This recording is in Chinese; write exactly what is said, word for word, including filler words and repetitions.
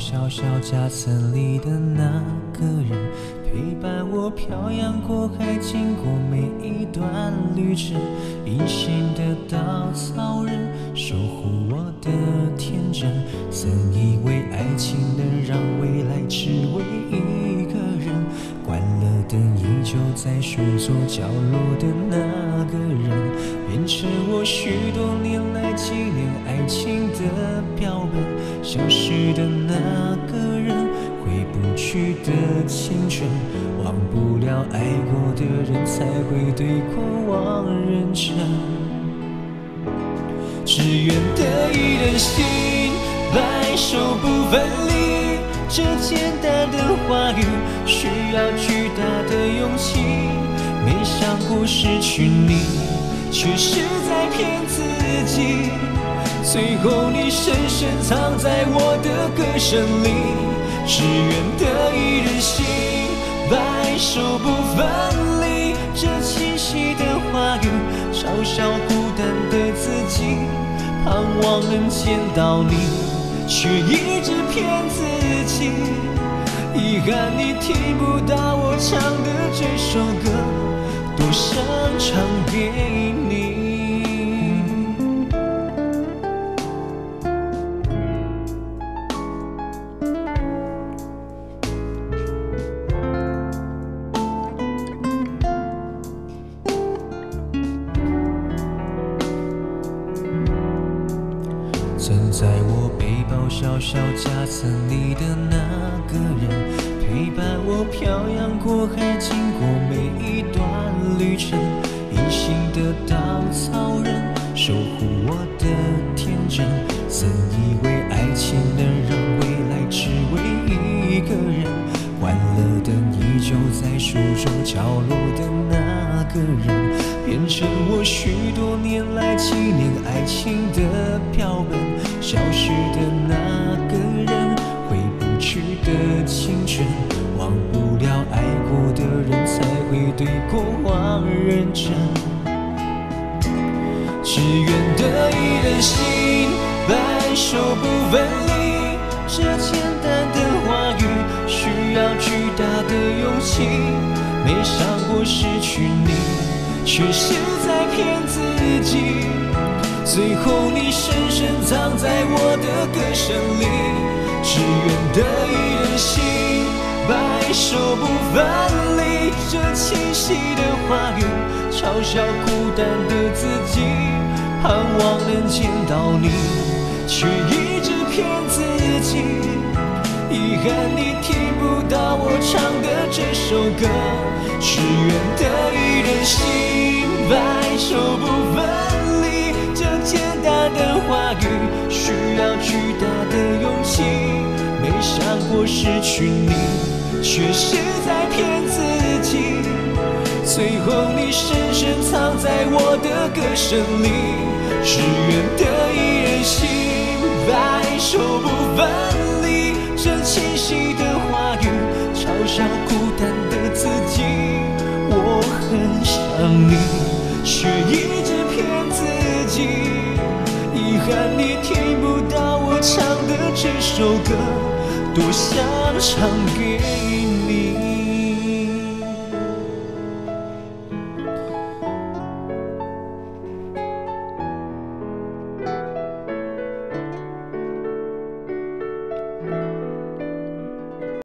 小小夹层里的那个人，陪伴我漂洋过海，经过每一段旅程。隐形的稻草人，守护我的天真。曾以为爱情能让未来只为一个人，关了灯依旧在书桌角落的那个人，变成我许多年来纪念爱情的标本。消失的那个人，回不去的青春，忘不了爱过的人，才会对过往认真。只愿得一人心，白首不分离。这简单的话语，需要巨大的勇气。没想过失去你，却是在骗自己。最后你深深藏在我的歌声里。只愿得一人心，白首不分离。这清晰的话语，嘲笑孤单的自己。盼望能见到你，却一直骗自己。遗憾你听不到我唱的这首歌，多想唱给你。曾在我背包小小夹层里的那个人，陪伴我漂洋过海，经过每一段旅程。隐形的稻草人，守护我的天真。曾以为爱情能让未来只为一个人，关了灯依旧在书桌角落的那个人，变成我许多年来纪念爱情的标本。消失的那个人，回不去的青春，忘不了爱过的人，才会对过往认真。只愿得一人心，白首不分离。这简单的话语，需要巨大的勇气。没想过失去你，却是在骗自己。最后你深深藏在我的歌声里。只愿得一人心，白首不分离。这清晰的话语，嘲笑孤单的自己。盼望能见到你，却一直骗自己。遗憾你听不到我唱的这首歌。只愿得一人心，白首不分离。这简单的话语，需要巨大的勇气。没想过失去你，却是在骗自己。最后你深深藏在我的歌声里。只愿得一人心，白首不分离。这清晰的话语，嘲笑孤单的自己。我很想你，却一直骗自己。遗憾你听不到我唱的这首歌，多想唱给你。